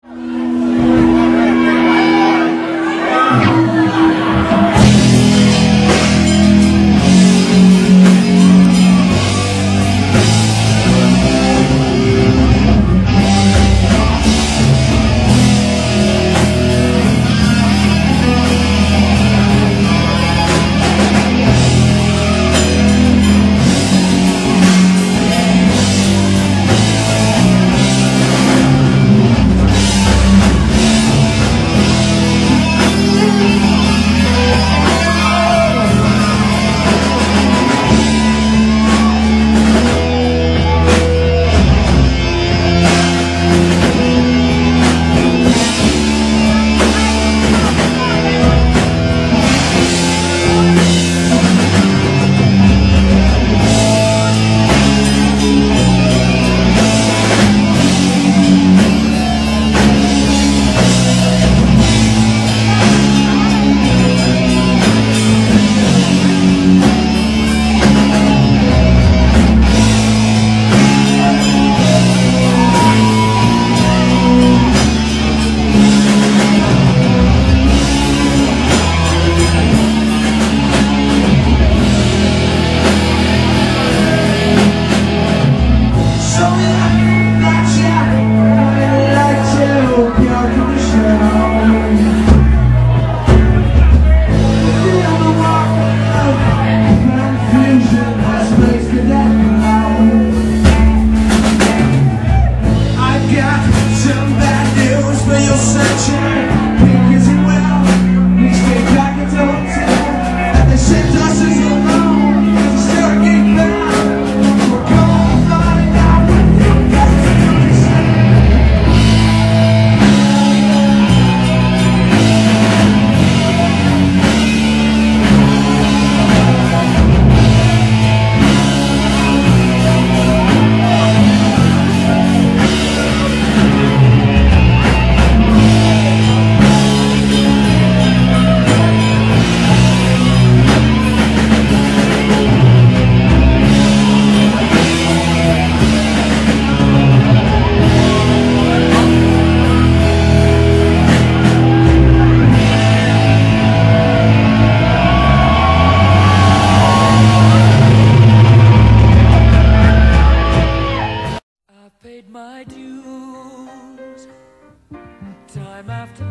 Time after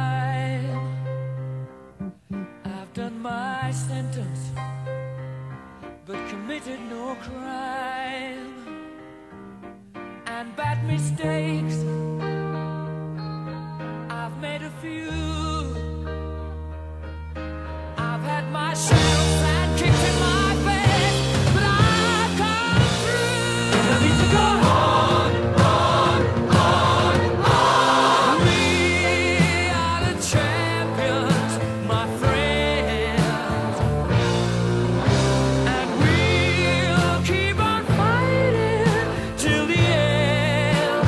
time, I've done my sentence, but committed no crime. And bad mistakes, I've made a few. I've had my share of sand kicked in my face, but I've come through. I need to go on, on, on, on. We are the champions, my friends, and we'll keep on fighting till the end.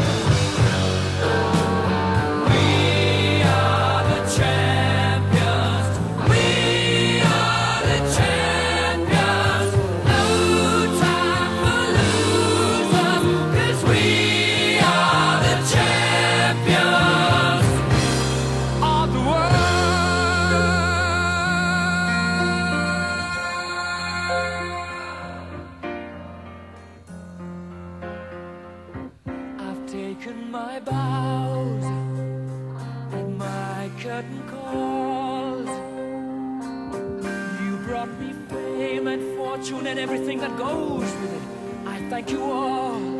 We are the champions. We are the champions. No time for losers, 'cause we are the champions of the world. I've taken my bows and my curtain calls. You brought me fame and fortune and everything that goes with it. I thank you all.